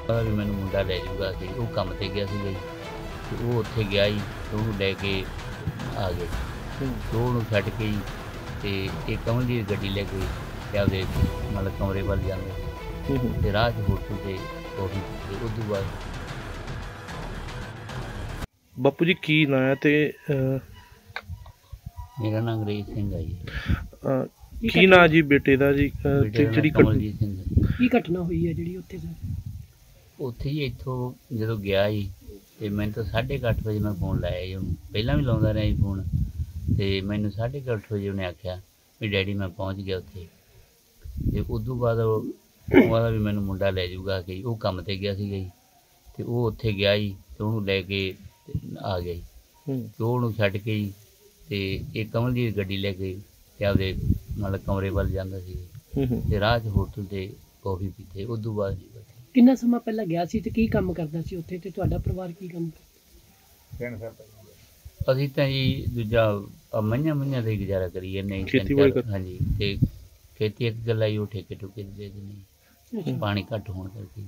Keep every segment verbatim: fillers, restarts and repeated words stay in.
ਪਤਾ ਵੀ ਮੈਨੂੰ ਮੁੰਡਾ ਲੈ ਜਾਊਗਾ ਕਿ ਉਹ ਕੰਮ ਤੇ ਗਿਆ ਸੀਗਾ ਜੀ ਤੇ ਉਹ ਉੱਥੇ ਗਿਆ ਜੀ ਤੇ ਉਹਨੂੰ ਲੈ ਕੇ ਆ ਗਏ ਤੇ ਉਹਨੂੰ ਛੱਡ ਕੇ ਜੀ ਤੇ ਇਹ ਕਮਲ ਦੀ ਗੱਡੀ ਲੈ ਕੇ ਤੇ ਆਪਦੇ ਮਤਲਬ ਕਮਰੇ ਵੱਲ ਜਾਂਦੇ ਸੀ ਤੇ ਰਾਹ 'ਚ ਹੋਟਲ ਤੇ ਕੌਫੀ ਪੀਤੀ। ਉਸ ਤੋਂ ਬਾਅਦ ਬਾਪੂ ਜੀ ਕੀ ਨਾਂ ਹੈ ਤੇ ਮੇਰਾ ਨਾਮ ਅੰਗਰੇਜ਼ ਸਿੰਘ ਹੈ ਜੀ। ਕੀ ਨਾਂ ਜੀ ਬੇਟੇ ਦਾ ਜੀ ਤੇ ਜਿਹੜੀ ਕਮਲਜੀਤ ਸਿੰਘ ਕੀ ਘਟਨਾ ਹੋਈ ਹੈ ਜਿਹੜੀ ਉੱਥੇ ਉੱਥੇ ਹੀ ਇੱਥੋਂ ਜਦੋਂ ਗਿਆ ਜੀ ਤੇ ਮੈਨੂੰ ਤਾਂ ਸਾਢੇ ਕੁ ਅੱਠ ਵਜੇ ਮੈਂ ਫੋਨ ਲਾਇਆ ਜੀ ਉਹਨੂੰ, ਪਹਿਲਾਂ ਵੀ ਲਾਉਂਦਾ ਰਿਹਾ ਜੀ ਫੋਨ ਤੇ ਮੈਨੂੰ ਸਾਢੇ ਕੁ ਅੱਠ ਵਜੇ ਉਹਨੇ ਆਖਿਆ ਵੀ ਡੈਡੀ ਮੈਂ ਪਹੁੰਚ ਗਿਆ ਉੱਥੇ ਤੇ ਉਦੋਂ ਬਾਅਦ ਉਹ ਉਹਦਾ ਵੀ ਮੈਨੂੰ ਮੁੰਡਾ ਲੈ ਜਾਊਗਾ ਕਿ ਉਹ ਕੰਮ ਤੇ ਗਿਆ ਸੀਗਾ ਜੀ ਤੇ ਉਹ ਉੱਥੇ ਗਿਆ ਜੀ ਤੇ ਉਹਨੂੰ ਲੈ ਕੇ ਆ ਗਿਆ ਜੀ ਤੇ ਉਹਨੂੰ ਛੱਡ ਕੇ ਜੀ ਤੇ ਇਹ ਕਮਲ ਦੀ ਗੱਡੀ ਲੈ ਕੇ ਤੇ ਆਪਦੇ ਮਤਲਬ ਕਮਰੇ ਵੱਲ ਜਾਂਦਾ ਸੀ ਤੇ ਰਾਹ 'ਚ ਹੋਟਲ ਤੇ ਕੌਫੀ ਪੀਤੀ। ਉਸ ਤੋਂ ਬਾਅਦ ਨਹੀਂ ਪਤਾ ਕਿੰਨਾ ਸਮਾਂ ਪਹਿਲਾਂ ਗਿਆ ਸੀ ਤੇ ਕੀ ਕੰਮ ਕਰਦਾ ਸੀ ਉੱਥੇ ਤੇ ਤੁਹਾਡਾ ਪਰਿਵਾਰ ਕੀ ਕੰਮ ਕਰਦਾ? ਅਸੀਂ ਤਾਂ ਜੀ ਦੂਜਾ ਮਈਆਂ ਮਈਆਂ ਦਾ ਹੀ ਗੁਜ਼ਾਰਾ ਕਰੀ ਜਾਂਦੇ ਹਾਂਜੀ ਤੇ ਖੇਤੀ ਇੱਕ ਗੱਲ ਆਈ ਉਹ ਠੇਕੇ ਠੁਕੇ ਦੇ ਦਿੰਦੇ ਪਾਣੀ ਘੱਟ ਹੋਣ ਕਰਕੇ।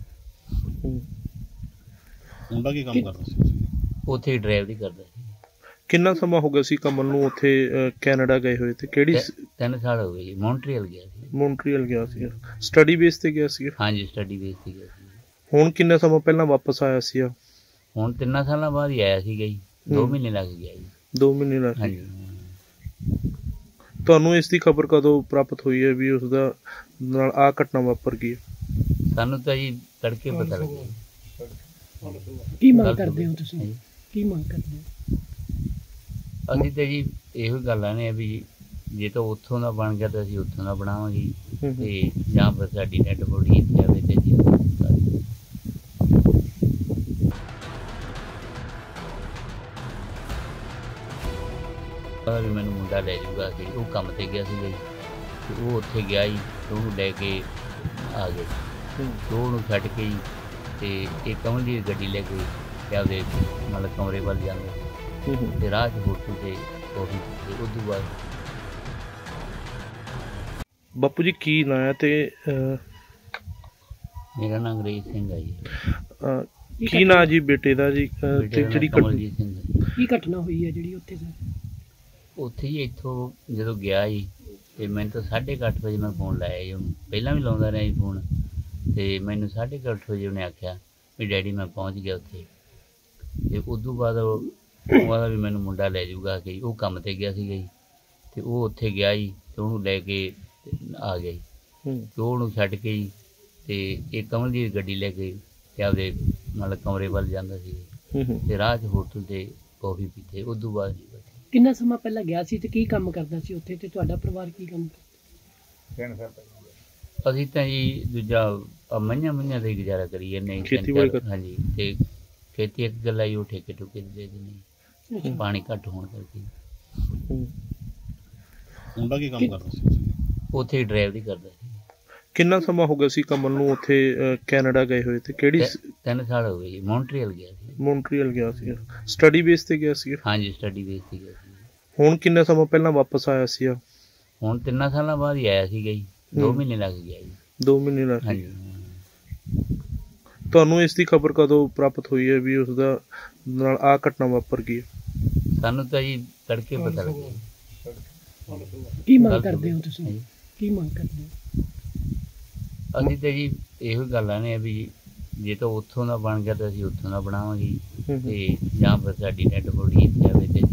ਮੁੰਡਾ ਕੀ ਕੰਮ ਕਰਦਾ ਸੀ ਉੱਥੇ ਡਰਾਈਵਰੀ ਕਰਦਾ ਸੀ। ਕਿੰਨਾ ਸਮਾਂ ਹੋ ਗਿਆ ਸੀ ਕਮਲ ਨੂੰ ਉੱਥੇ ਕੈਨੇਡਾ ਗਏ ਹੋਏ ਤੇ ਕਿਹੜੀ? ਤਿੰਨ ਸਾਲ ਹੋ ਗਏ ਜੀ। ਮੌਂਟਰੀਅਲ ਗਿਆ ਸੀ। ਮੌਂਟਰੀਅਲ ਗਿਆ ਸੀ, ਸਟੱਡੀ ਬੇਸ ਤੇ ਗਿਆ ਸੀ? ਹਾਂਜੀ ਸਟੱਡੀ ਬੇਸ ਤੇ ਗਿਆ ਸੀ। ਹੁਣ ਕਿੰਨਾ ਸਮਾਂ ਪਹਿਲਾਂ ਵਾਪਸ ਆਇਆ ਸੀ? ਹੁਣ ਤਿੰਨਾਂ ਸਾਲਾਂ ਬਾਅਦ ਹੀ ਆਇਆ ਸੀਗਾ ਜੀ। ਦੋ ਮਹੀਨੇ ਲੱਗ ਗਿਆ ਜੀ। ਦੋ ਮਹੀਨੇ ਲੱਗ ਗਏ। ਤੁਹਾਨੂੰ ਇਸ ਦੀ ਖਬਰ ਕਦੋਂ ਪ੍ਰਾਪਤ ਹੋਈ ਹੈ ਵੀ ਉਸਦਾ ਨਾਲ ਆਹ ਘਟਨਾ ਵਾਪਰ ਗਈ? ਸਾਨੂੰ ਤਾਂ ਜੀ ਤੜਕੇ ਪਤਾ ਲੱਗਿਆ। ਕੀ ਮੰਗ ਕਰਦੇ ਹੋ ਤੁਸੀਂ? ਕੀ ਮੰਗ ਕਰਦੇ ਹੋ? ਅਸੀਂ ਤਾਂ ਜੀ ਇਹੋ ਗੱਲ ਆਨੇ ਆ ਵੀ ਜੇ ਤਾਂ ਉੱਥੋਂ ਦਾ ਬਣ ਗਿਆ ਤਾਂ ਅਸੀਂ ਉੱਥੋਂ ਦਾ ਬਣਾਵਾਂਗੇ ਤੇ ਜਾਂ ਫਿਰ ਸਾਡੀ ਡੈਡ ਬੋਡੀ ਇੱਥੇ ਆਵੇ ਤੇ ਜੀ ਪਤਾ ਵੀ ਮੈਨੂੰ ਮੁੰਡਾ ਲੈ ਜਾਊਗਾ ਕਿ ਉਹ ਕੰਮ ਤੇ ਗਿਆ ਸੀਗਾ ਜੀ ਤੇ ਉਹ ਉੱਥੇ ਗਿਆ ਜੀ ਤੇ ਉਹਨੂੰ ਲੈ ਕੇ ਆ ਗਏ ਤੇ ਉਹਨੂੰ ਛੱਡ ਕੇ ਜੀ ਤੇ ਇਹ ਕਮਲ ਦੀ ਗੱਡੀ ਲੈ ਕੇ ਤੇ ਆਪਦੇ ਮਤਲਬ ਕਮਰੇ ਵੱਲ ਜਾਂਦੇ ਤੇ ਰਾਹ 'ਚ ਹੋਟਲ ਤੇ ਕੌਫੀ ਪੀਤੀ। ਉਸ ਤੋਂ ਬਾਅਦ ਬਾਪੂ ਜੀ ਕੀ ਨਾਂ ਹੈ ਤੇ ਮੇਰਾ ਨਾਮ ਅੰਗਰੇਜ਼ ਸਿੰਘ ਹੈ ਜੀ। ਕੀ ਨਾਂ ਜੀ ਬੇਟੇ ਦਾ ਜੀ ਤੇ ਜਿਹੜੀ ਕਮਲਜੀਤ ਸਿੰਘ ਕੀ ਘਟਨਾ ਹੋਈ ਹੈ ਜਿਹੜੀ ਉੱਥੇ ਉੱਥੇ ਹੀ ਇੱਥੋਂ ਜਦੋਂ ਗਿਆ ਜੀ ਤੇ ਮੈਨੂੰ ਤਾਂ ਸਾਢੇ ਕੁ ਅੱਠ ਵਜੇ ਮੈਂ ਫੋਨ ਲਾਇਆ ਜੀ ਉਹਨੂੰ, ਪਹਿਲਾਂ ਵੀ ਲਾਉਂਦਾ ਰਿਹਾ ਜੀ ਫੋਨ ਤੇ ਮੈਨੂੰ ਸਾਢੇ ਕੁ ਅੱਠ ਵਜੇ ਉਹਨੇ ਆਖਿਆ ਵੀ ਡੈਡੀ ਮੈਂ ਪਹੁੰਚ ਗਿਆ ਉੱਥੇ ਤੇ ਉਸ ਤੋਂ ਬਾਅਦ ਉਹਦਾ ਵੀ ਮੈਨੂੰ ਮੁੰਡਾ ਲੈ ਜਾਊਗਾ ਕਿ ਉਹ ਕੰਮ ਤੇ ਗਿਆ ਸੀਗਾ ਜੀ ਤੇ ਉਹ ਉੱਥੇ ਗਿਆ ਜੀ ਤੇ ਉਹਨੂੰ ਲੈ ਕੇ ਆ ਗਿਆ ਜੀ ਤੇ ਉਹਨੂੰ ਛੱਡ ਕੇ ਜੀ ਤੇ ਇਹ ਕਮਲ ਦੀ ਗੱਡੀ ਲੈ ਕੇ ਤੇ ਆਪਦੇ ਮਤਲਬ ਕਮਰੇ ਵੱਲ ਜਾਂਦਾ ਸੀ ਤੇ ਰਾਹ 'ਚ ਹੋਟਲ ਤੇ ਕੌਫੀ ਪੀਤੀ। ਉਸ ਤੋਂ ਬਾਅਦ ਨਹੀਂ ਪਤਾ ਕਿੰਨਾ ਸਮਾਂ ਪਹਿਲਾਂ ਗਿਆ ਸੀ ਤੇ ਕੀ ਕੰਮ ਕਰਦਾ ਸੀ ਉੱਥੇ ਤੇ ਤੁਹਾਡਾ ਪਰਿਵਾਰ ਕੀ ਕੰਮ ਕਰਦਾ? ਅਸੀਂ ਤਾਂ ਜੀ ਦੂਜਾ ਮਈਆਂ ਮਈਆਂ ਦਾ ਹੀ ਗੁਜ਼ਾਰਾ ਕਰੀ ਜਾਂਦੇ ਹਾਂਜੀ ਤੇ ਖੇਤੀ ਇੱਕ ਗੱਲ ਆਈ ਉਹ ਠੇਕੇ ਠੁਕੇ ਦੇ ਦਿੰਦੇ ਪਾਣੀ ਘੱਟ ਹੋਣ ਕਰਕੇ। ਮੁੰਡਾ ਕੀ ਕੰਮ ਕਰਦਾ ਸੀ ਉੱਥੇ ਡਰਾਈਵਰੀ ਕਰਦਾ ਸੀ। ਕਿੰਨਾ ਸਮਾਂ ਹੋ ਗਿਆ ਸੀ ਕਮਲ ਨੂੰ ਉੱਥੇ ਕੈਨੇਡਾ ਗਏ ਹੋਏ ਤੇ ਕਿਹੜੀ? ਤਿੰਨ ਸਾਲ ਹੋ ਗਏ ਜੀ। ਮੌਂਟਰੀਅਲ ਗਿਆ ਸੀ। ਮੌਂਟਰੀਅਲ ਗਿਆ ਸੀ, ਸਟੱਡੀ ਬੇਸ ਤੇ ਗਿਆ ਸੀ? ਹਾਂਜੀ ਸਟੱਡੀ ਬੇਸ ਤੇ ਗਿਆ ਸੀ। ਹੁਣ ਕਿੰਨਾ ਸਮਾਂ ਪਹਿਲਾਂ ਵਾਪਸ ਆਇਆ ਸੀ? ਹੁਣ ਤਿੰਨਾਂ ਸਾਲਾਂ ਬਾਅਦ ਹੀ ਆਇਆ ਸੀਗਾ ਜੀ। ਦੋ ਮਹੀਨੇ ਲੱਗ ਗਿਆ ਜੀ। ਦੋ ਮਹੀਨੇ ਲੱਗ ਗਏ। ਤੁਹਾਨੂੰ ਇਸ ਦੀ ਖਬਰ ਕਦੋਂ ਪ੍ਰਾਪਤ ਹੋਈ ਹੈ ਵੀ ਉਸਦਾ ਨਾਲ ਆਹ ਘਟਨਾ ਵਾਪਰ ਗਈ? ਸਾਨੂੰ ਤਾਂ ਜੀ ਤੜਕੇ ਪਤਾ ਲੱਗਿਆ। ਕੀ ਮੰਗ ਕਰਦੇ ਹੋ ਤੁਸੀਂ? ਕੀ ਮੰਗ ਕਰਦੇ ਹੋ? ਅਸੀਂ ਤਾਂ ਜੀ ਇਹੋ ਗੱਲ ਆਨੇ ਆ ਵੀ ਜੇ ਤਾਂ ਉੱਥੋਂ ਦਾ ਬਣ ਗਿਆ ਤਾਂ ਅਸੀਂ ਉੱਥੋਂ ਦਾ ਬਣਾਵਾਂਗੇ ਤੇ ਜਾਂ ਫਿਰ ਸਾਡੀ ਡੈਡ ਬੋਡੀ ਇੱਥੇ ਆਵੇ ਤੇ